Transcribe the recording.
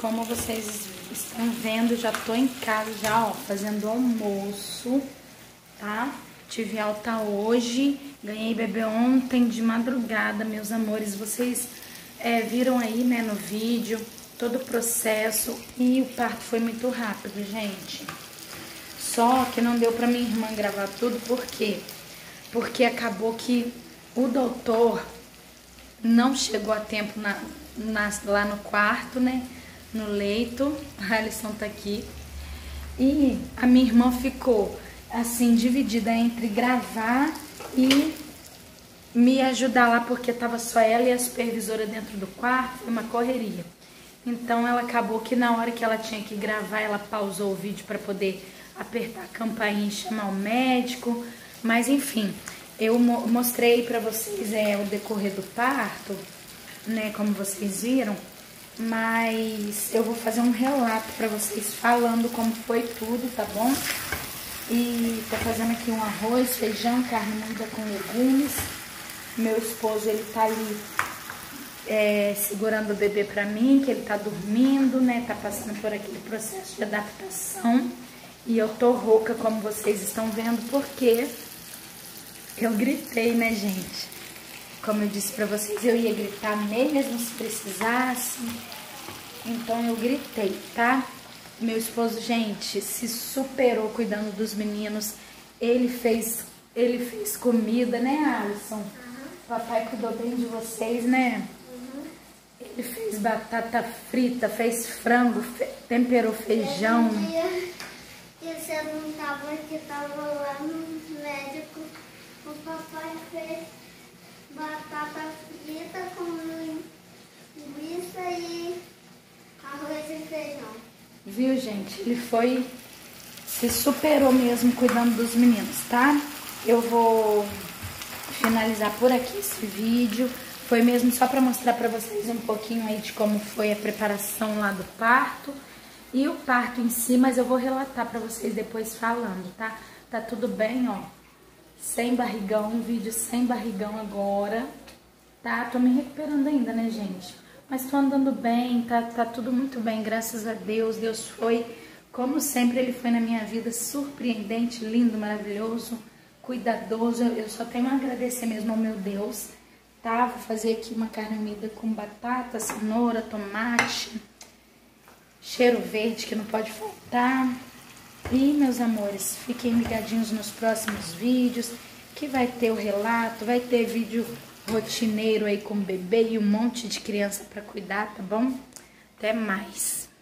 como vocês estão vendo, já tô em casa já, ó, fazendo almoço, tá? Tive alta hoje, ganhei bebê ontem de madrugada, meus amores. Vocês viram aí, né, no vídeo, todo o processo, e o parto foi muito rápido, gente. Só que não deu pra minha irmã gravar tudo, por quê? Porque acabou que o doutor não chegou a tempo lá no quarto, né? No leito. A Alisson tá aqui. E a minha irmã ficou, assim, dividida entre gravar e me ajudar lá, porque tava só ela e a supervisora dentro do quarto, foi uma correria. Então ela acabou que na hora que ela tinha que gravar, ela pausou o vídeo para poder apertar a campainha e chamar o médico. Mas enfim, eu mostrei para vocês o decorrer do parto, né, como vocês viram, mas eu vou fazer um relato para vocês falando como foi tudo, tá bom? E tô fazendo aqui um arroz, feijão, carne moída com legumes. Meu esposo, ele tá ali segurando o bebê pra mim, que ele tá dormindo, né, tá passando por aquele processo de adaptação. E eu tô rouca, como vocês estão vendo, porque eu gritei, né, gente? Como eu disse pra vocês, eu ia gritar mesmo se precisasse. Então eu gritei, tá? Meu esposo, gente, se superou cuidando dos meninos. Ele fez comida, né, Alisson? Papai cuidou bem de vocês, né? Ele fez batata frita, fez frango, temperou feijão. E você não tava aqui, tava lá no médico. O papai fez batata frita com linguiça e arroz e feijão. Viu, gente? Ele se superou mesmo cuidando dos meninos, tá? Eu vou finalizar por aqui esse vídeo. Foi mesmo só pra mostrar pra vocês um pouquinho aí de como foi a preparação lá do parto e o parto em si, mas eu vou relatar pra vocês depois falando, tá? Tá tudo bem, ó. Sem barrigão, um vídeo sem barrigão agora, tá? Tô me recuperando ainda, né, gente? Mas tô andando bem, tá tudo muito bem, graças a Deus. Deus foi, como sempre, Ele foi na minha vida, surpreendente, lindo, maravilhoso, cuidadoso. Eu só tenho a agradecer mesmo ao meu Deus, tá? Vou fazer aqui uma carne moída com batata, cenoura, tomate, cheiro verde que não pode faltar. E, meus amores, fiquem ligadinhos nos próximos vídeos, que vai ter o relato, vai ter vídeo rotineiro aí com o bebê e um monte de criança pra cuidar, tá bom? Até mais!